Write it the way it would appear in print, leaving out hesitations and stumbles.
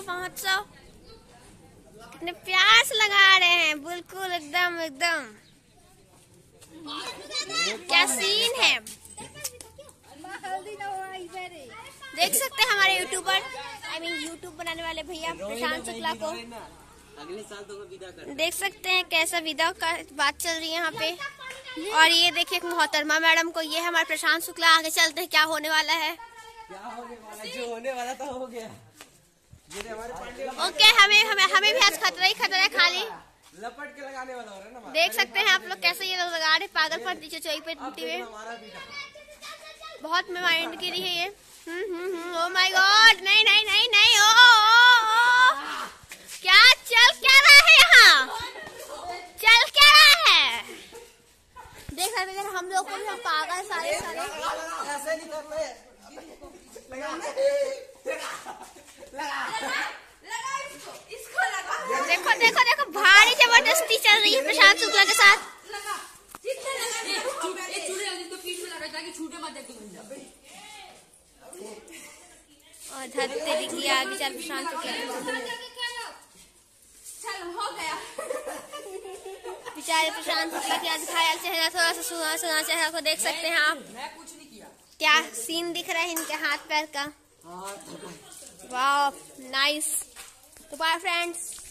महोत्सव। कितने प्यार से लगा रहे हैं, बिल्कुल एकदम एकदम क्या सीन है। देख सकते हैं हमारे यूट्यूबर यूट्यूब बनाने वाले भैया प्रशांत शुक्ला को। अगले साल तो विदा कर। देख सकते हैं कैसा विदा का बात चल रही है यहाँ पे। और ये देखिए मोहतरमा मैडम को, ये हमारे प्रशांत शुक्ला। आगे चलते हैं क्या होने वाला है। क्या होने वाला है? जो होने वाला था हो गया। ओके, हमें भी आज खतरा ही खतरा है, खाली लपट के लगाने वाला हो रहा है ना। देख सकते हैं आप लोग कैसे ये लोग लगा रहे पागलपन चोई पे मिट्टी में। बहुत में माइंड गिरी है ये। ओ माय गॉड, नहीं नहीं नहीं नहीं। ओ क्या चल रहा है यहाँ, चल क्या रहा है। देख रहे हैं हम लोग को भी, हम पागल सारे ऐसे नहीं करना है। देखो देखो देखो, भारी जबरदस्ती चल रही है प्रशांत शुक्ला के साथ। और धरते दिखी आ बेचारे प्रशांत शुक्ला बेचारे प्रशांत शुक्ला के आज घायल चेहरा, थोड़ा सा सुना सुना चेहरा को देख सकते हैं आप। क्या सीन दिख रहा है इनके हाथ पैर का। वाह नाइस। तो बाय फ्रेंड्स।